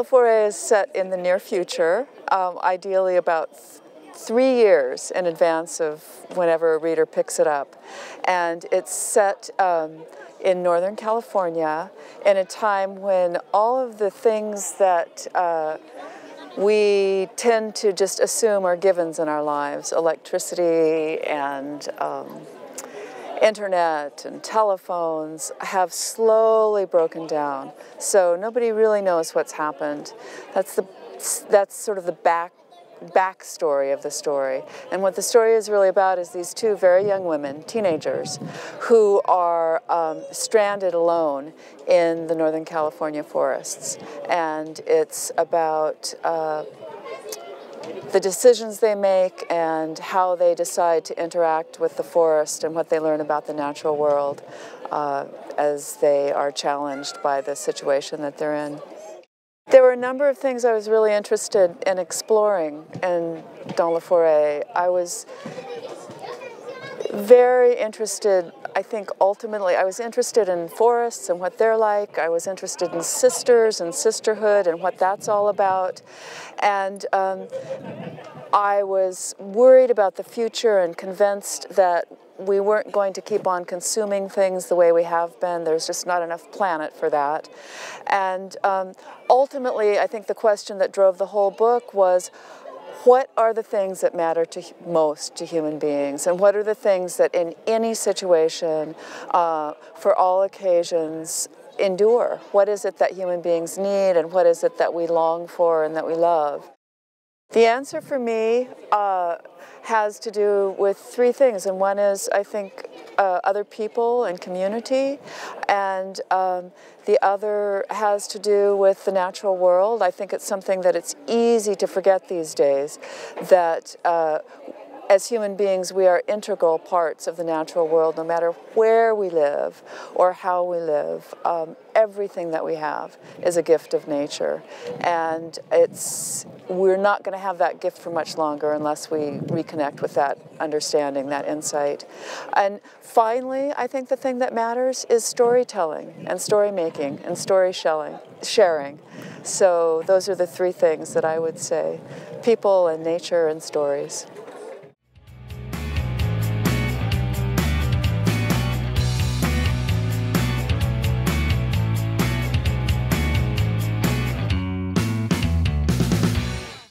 Le Forêt is set in the near future, ideally about 3 years in advance of whenever a reader picks it up. And it's set in Northern California in a time when all of the things that we tend to just assume are givens in our lives, electricity and internet and telephones, have slowly broken down. So nobody really knows what's happened. That's sort of the backstory of the story. And what the story is really about is these two very young women, teenagers, who are stranded alone in the Northern California forests. And it's about the decisions they make and how they decide to interact with the forest and what they learn about the natural world as they are challenged by the situation that they're in. There were a number of things I was really interested in exploring in Dans la Forêt. I was very interested, I think ultimately, I was interested in forests and what they're like. I was interested in sisters and sisterhood and what that's all about. And I was worried about the future and convinced that we weren't going to keep on consuming things the way we have been. There's just not enough planet for that. And ultimately, I think the question that drove the whole book was, what are the things that matter most to human beings? And what are the things that in any situation, for all occasions, endure? What is it that human beings need, and what is it that we long for and that we love? The answer for me has to do with three things, and one is, I think, other people and community, and the other has to do with the natural world. I think it's something that it's easy to forget these days, that as human beings, we are integral parts of the natural world, no matter where we live or how we live. Everything that we have is a gift of nature, and we're not going to have that gift for much longer unless we reconnect with that understanding, that insight. And finally, I think the thing that matters is storytelling and story making and story sharing. So those are the three things that I would say: people and nature and stories.